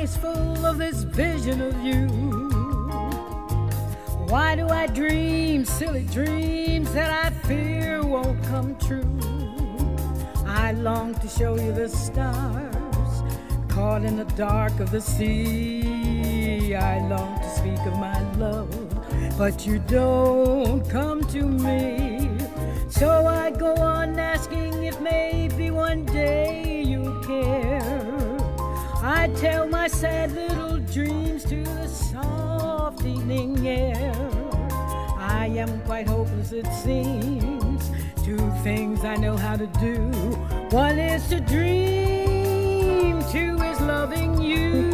always full of this vision of you. Why do I dream silly dreams that I fear won't come true? I long to show you the stars caught in the dark of the sea. I long to speak of my love, but you don't come to me. So I go on asking if maybe one day you'll care. I tell my sad little dreams to the soft evening air. I am quite hopeless, it seems. Two things I know how to do. One is to dream, two is loving you.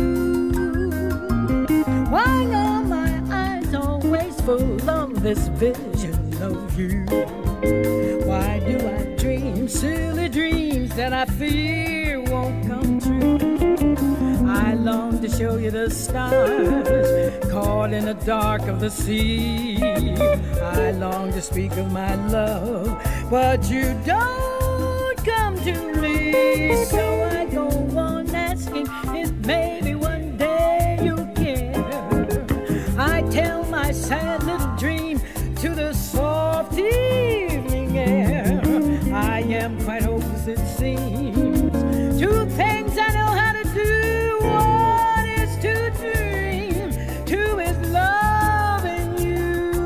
Why are my eyes always full of this vision of you? Why do I dream silly dreams that I fear won't come true? I long to show you the stars caught in the dark of the sea. I long to speak of my love, but you don't come to me. So I go on asking if maybe one day you'll care. I tell my sad little dream to the soft evening air. I am quite hopeless, it seems. Two things I know how to do. One is to dream, two is loving you.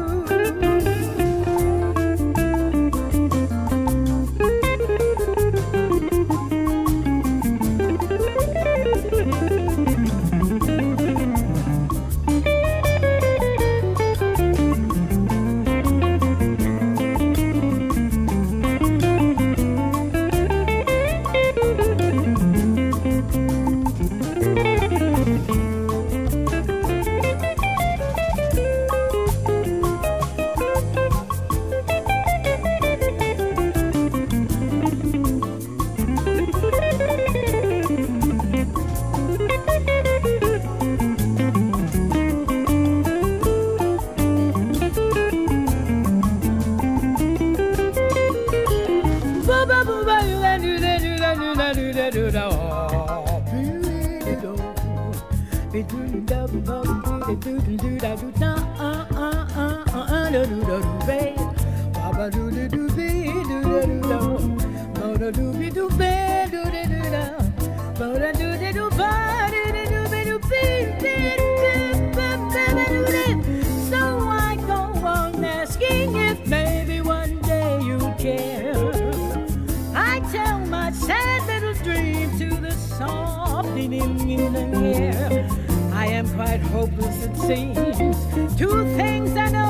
So I go on asking if maybe one day you'll care. I tell my sad little dream to the soft evening in the air. I am quite hopeless, it seems. Two things I know